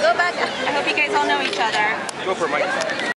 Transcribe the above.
Go back. I hope you guys all know each other. Go for it, Mike.